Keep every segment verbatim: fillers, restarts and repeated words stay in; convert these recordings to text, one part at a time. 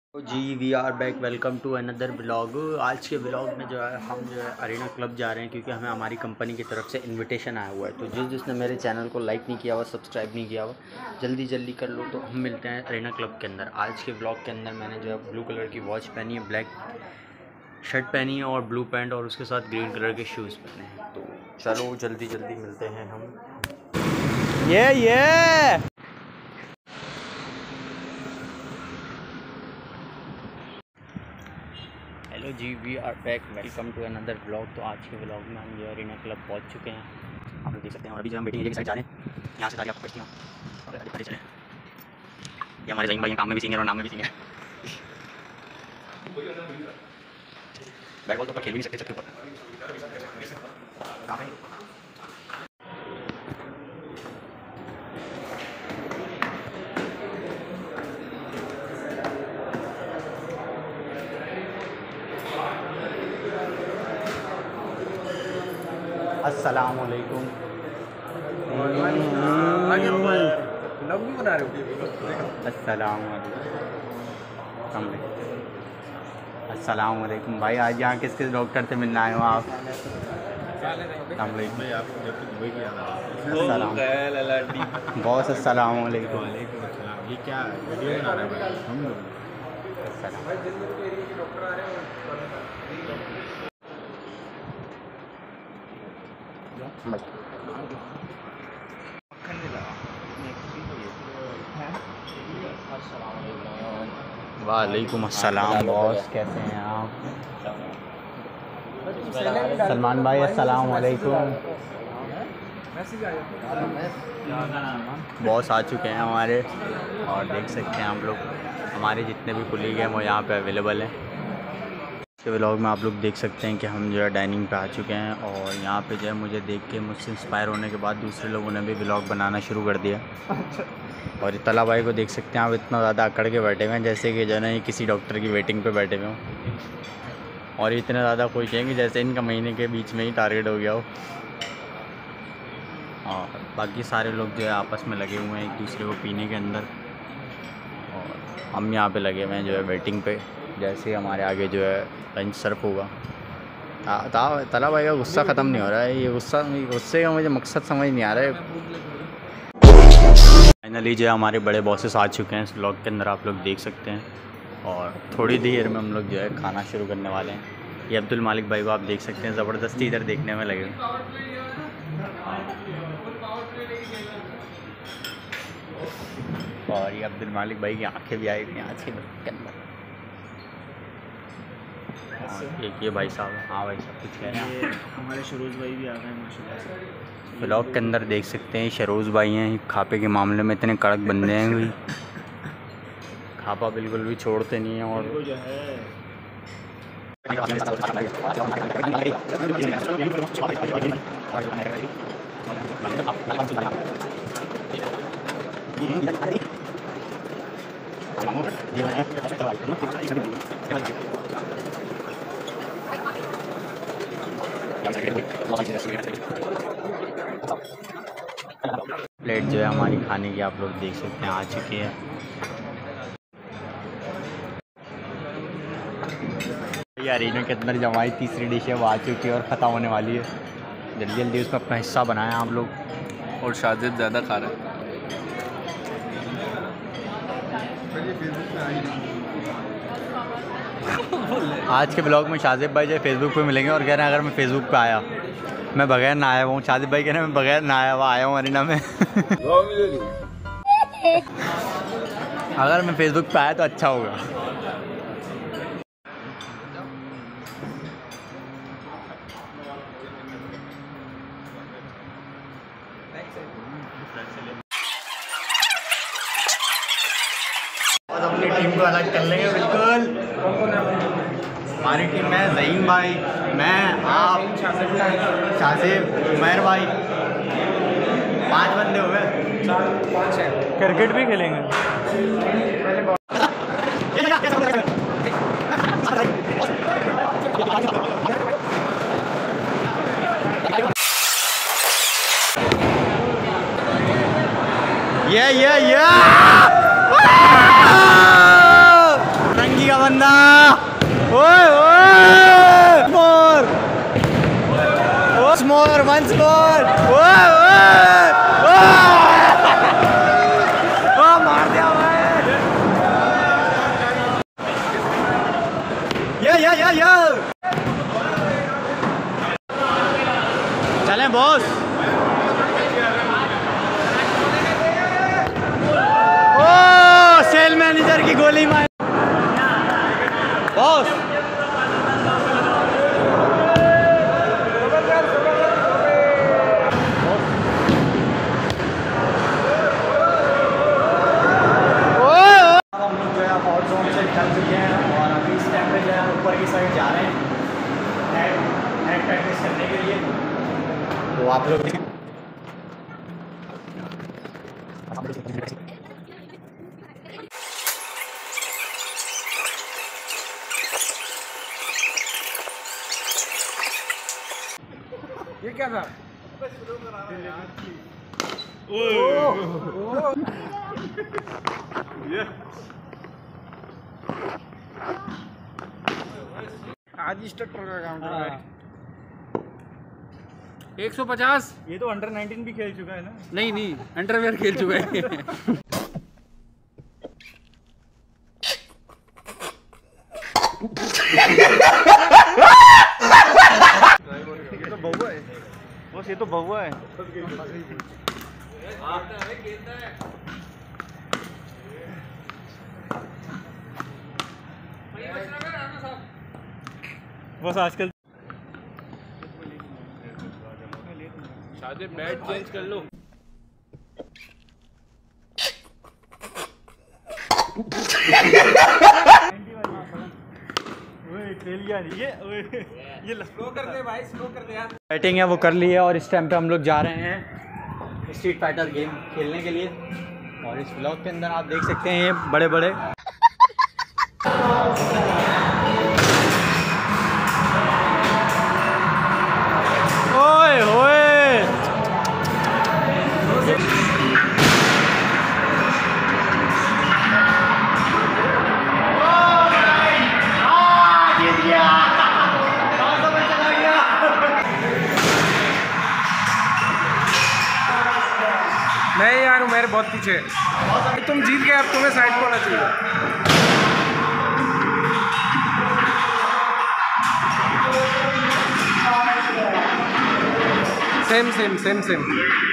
तो जी we are back. Welcome to another blog. आज के ब्लॉग में जो है हम जो है अरेना क्लब जा रहे हैं, क्योंकि हमें हमारी कंपनी की तरफ से इनविटेशन आया हुआ है। तो जिस जिसने मेरे चैनल को लाइक नहीं किया हुआ, सब्सक्राइब नहीं किया हुआ, जल्दी जल्दी कर लो। तो हम मिलते हैं अरेना क्लब के अंदर। आज के ब्लॉग के अंदर मैंने जो है ब्लू कलर की वॉच पहनी है, ब्लैक शर्ट पहनी है और ब्लू पैंट, और उसके साथ ग्रीन कलर के शूज़ पहने हैं। तो चलो जल्दी जल्दी मिलते हैं हम। ये ये हेलो जी, we are back. Welcome to another blog. तो आज के ब्लॉग में हम जो अरेना क्लब पहुंच चुके हैं, आप लोग देख सकते हैं। और अभी जो हम वेटिंग एरिया की साइड जा रहे हैं, यहाँ से सारी आपको पहुँचती हूँ और आगे चले। ये हमारे जहीन भाई काम में भी सीनियर और नाम में भी सीनियर। बैट बॉल तो ऊपर खेल भी नहीं सकते छत के ऊपर। काम है अस्सलामुअलैकुम। अस्सलामुअलैकुम भाई, आज यहाँ किस किस डॉक्टर से मिलना आए हो आप? बॉस अस्सलामुअलैकुम। ये क्या वीडियो बना रहे हैं भाई? हम लोग वालेकुम अस्सलाम बॉस, कैसे हैं आप? सलमान भाई अस्सलाम वालेकुम। बॉस आ चुके हैं हमारे, और देख सकते हैं आप लोग हमारे जितने भी कुलीग हैं वो यहाँ पे अवेलेबल हैं। इसके व्लॉग में आप लोग देख सकते हैं कि हम जो है डाइनिंग पे आ चुके हैं, और यहाँ पे जो है मुझे देख के, मुझसे इंस्पायर होने के बाद दूसरे लोगों ने भी व्लॉग बनाना शुरू कर दिया। और ये तला भाई को देख सकते हैं आप, इतना ज़्यादा अकड़ के बैठे हुए हैं जैसे कि जो है ना ये किसी डॉक्टर की वेटिंग पे बैठे हुए हों, और इतने ज़्यादा खुश हैं कि जैसे इनका महीने के बीच में ही टारगेट हो गया हो। और बाकी सारे लोग जो है आपस में लगे हुए हैं एक दूसरे को पीने के अंदर, और हम यहाँ पे लगे हुए हैं जो है वेटिंग पे। जैसे हमारे आगे जो है लंच सर्व होगा। तला भाई का गुस्सा ख़त्म नहीं हो रहा है, ये गुस्सा गुस्से का मुझे मकसद समझ नहीं आ रहा है। फाइनली जो है हमारे बड़े बॉसेस आ चुके हैं इस व्लॉग के अंदर, आप लोग देख सकते हैं। और थोड़ी देर में हम लोग जो है खाना शुरू करने वाले हैं। ये अब्दुल मालिक भाई को आप देख सकते हैं, ज़बरदस्ती इधर देखने में लगे। और ये अब्दुल मालिक भाई की आंखें भी आई हुई हैं आज के के अंदर। एक ये भाई साहब, हाँ भाई साहब कुछ कह रहे हैं? हमारे शरोज भाई भी आ गए माशाल्लाह से। ब्लॉग के अंदर देख सकते हैं शरोज़ भाई हैं, खापे के मामले में इतने कड़क बंदे हैं, कोई खापा बिल्कुल भी छोड़ते नहीं हैं। और जो है प्लेट जो है हमारी खाने की आप लोग देख सकते हैं आ चुकी है। अरेना के अंदर जो हमारी तीसरी डिश है वो आ चुकी है और ख़त्म होने वाली है। जल्दी जल्दी उसमें अपना हिस्सा बनाएं आप लोग। और शाजिद ज़्यादा खा रहा है। आज के ब्लॉग में शाजिब भाई जो फेसबुक पे मिलेंगे और कह रहे हैं अगर मैं फेसबुक पे आया, मैं बगैर ना आया हूँ। शाजिब भाई कह रहे हैं मैं बगैर ना आया हुआ आया हूँ अरेना में। अगर मैं फेसबुक पे आया तो अच्छा होगा। और अपनी टीम को अलग कर लेंगे बिल्कुल। हमारी टीम में ज़हीन भाई, मैं, आप, शासिब, उमैर भाई, पांच बंदे हो गए। पाँच है। क्रिकेट भी खेलेंगे। ये ये ये रंगी का बंदा। ओए ओए मोर मोर वंस मोर। ओए ओए ओ मार दिया भाई। या या या या चलें बॉस। ओ सेल मैनेजर की गोली मार बॉस। हम लोग जो है हॉट जोन से चल चुके हैं और अभी इस टाइम पे जो है ऊपर की साइड जा रहे हैं नेट प्रैक्टिस करने के लिए। तो आप लोग ये क्या था? आज इंस्ट्रक्टर का काउंटर है एक सौ पचास। ये तो अंडर नाइनटीन भी खेल चुका है ना? नहीं नहीं अंडरवेयर खेल चुका है। ये तो बहुआ है बस, ये तो बहुआ है। बस आजकल शादी बैट चेंज कर लो। खेल गया ये ये स्लो कर दे भाई, स्लो कर दे यार। बैटिंग है वो कर ली है और इस टाइम पे हम लोग जा रहे हैं स्ट्रीट फाइटर गेम खेलने के लिए। और इस ब्लॉग के अंदर आप देख सकते हैं ये बड़े बड़े ओए होए मैं यार हूँ, मेरे बहुत पीछे। तुम जीत गए, अब तुम्हें साइड को आना चाहिए। सेम सेम सेम सेम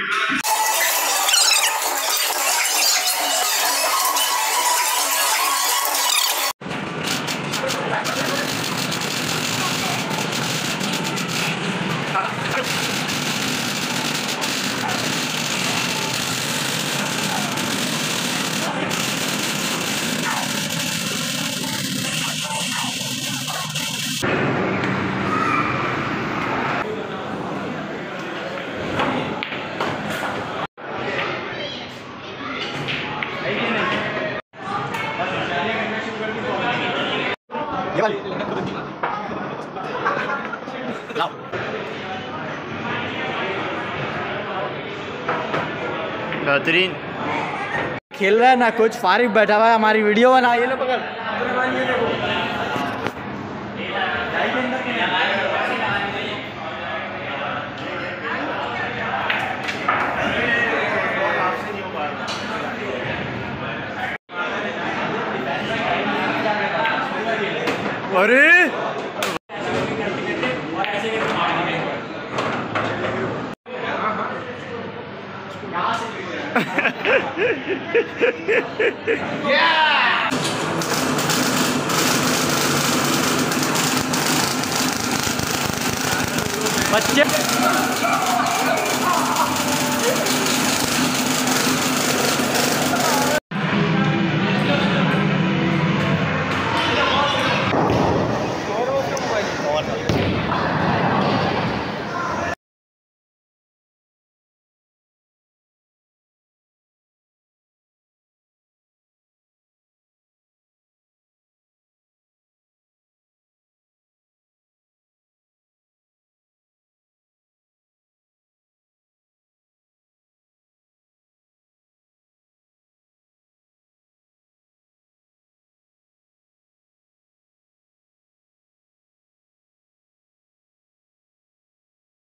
बेहतरीन खेल रहा है ना, कुछ फारिग बैठा हुआ है, हमारी वीडियो बना। ये लो पकड़। अरे बच्चे